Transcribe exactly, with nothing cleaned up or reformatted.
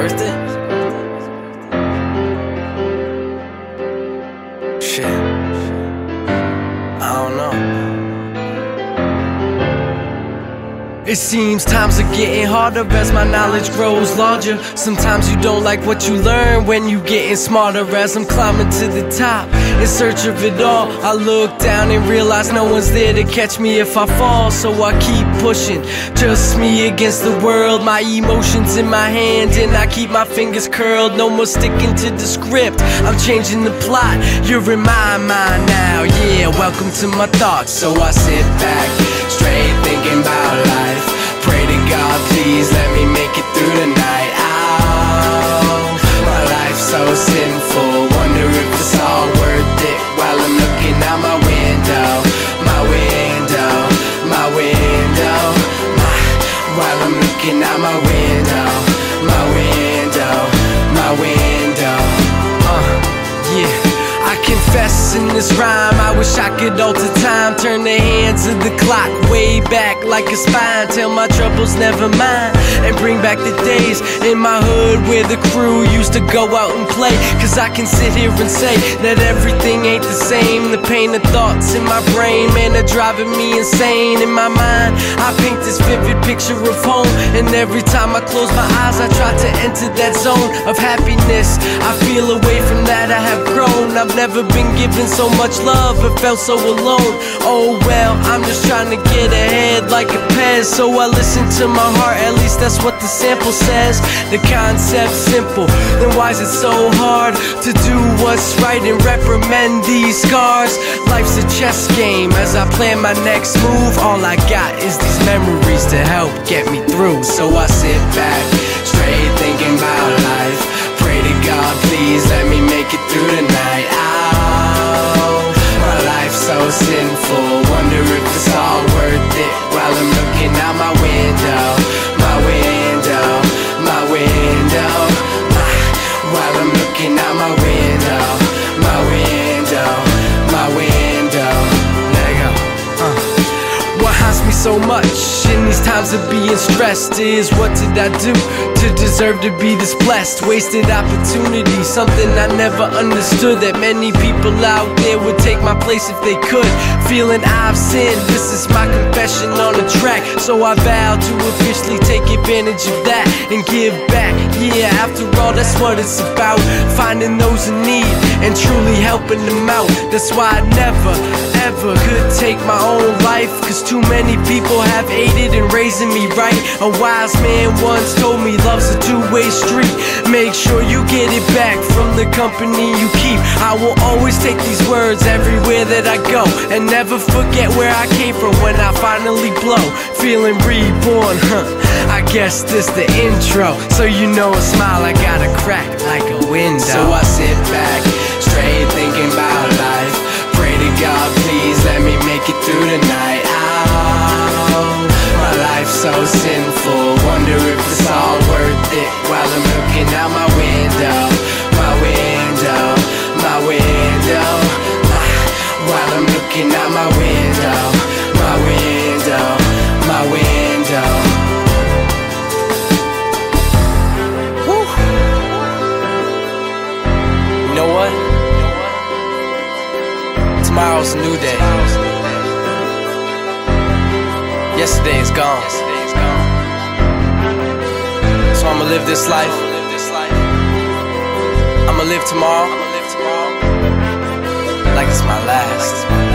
worth it? Shit, I don't know. It seems times are getting harder as my knowledge grows larger. Sometimes you don't like what you learn when you getting smarter. As I'm climbing to the top in search of it all, I look down and realize no one's there to catch me if I fall. So I keep pushing, just me against the world. My emotions in my hand and I keep my fingers curled. No more sticking to the script, I'm changing the plot. You're in my mind now, yeah, welcome to my thoughts. So I sit back, straight thinking about life. Pray to God, please let me make it through the night. Oh, my life's so sinful, wonder if it's all worth it. While I'm looking out my window, my window, my window, my, while I'm looking out my window, my window, my window. Uh, yeah, I confess in this rhyme, I wish I could alter time, turn the hands of the clock way back like a spine. Tell my troubles never mind, and bring back the days in my hood where the crew used to go out and play. Cause I can sit here and say that everything ain't the same. The pain of thoughts in my brain, man, they're driving me insane. In my mind, I paint this vivid picture of home, and every time I close my eyes I try to enter that zone of happiness. I feel away from that, I have grown. I've never been given so much love but felt so alone. Oh well, I'm just trying to get ahead like a Pez. So I listen to my heart, at least that's what the sample says. The concept's simple, then why is it so hard to do what's right and reprimand these scars? Life's a chess game, as I plan my next move, all I got is these memories to help get me through. So I sit back, straight thinking about life. Pray to God, please let me make it through the night. Oh, my life's so sinful, wonder if it's all worth it. While I'm looking out my window, my window, my window, my, while I'm looking out my window, my window, my window. Let it go. Uh. What haunts me so much in these times of being stressed is, what did I do to deserve to be this blessed? Wasted opportunity, something I never understood, that many people out there would take my place if they could. Feeling I've sinned, this is my confession on the track. So I vow to officially take advantage of that and give back. Yeah, after all, that's what it's about, finding those in need and truly helping them out. That's why I never, ever could take my own life, cause too many people have aided in raising me right. A wise man once told me love's a two-way street. Make sure you get it back from the company you keep. I will always take these words everywhere that I go, and never forget where I came from when I finally blow. Feeling reborn, huh? I guess this the intro, so you know a smile I gotta crack like a window. So I sit back, straight thinking about life. Pray to God, please let me make it through the night. Oh, my life's so sinful, wonder if it's all worth it. While I'm looking out my window, my window, my window, my, while I'm looking out my window, my window, my window. Woo. You know what? Tomorrow's a new day. Yesterday is gone. So I'ma live this life. I'ma live tomorrow like it's my last.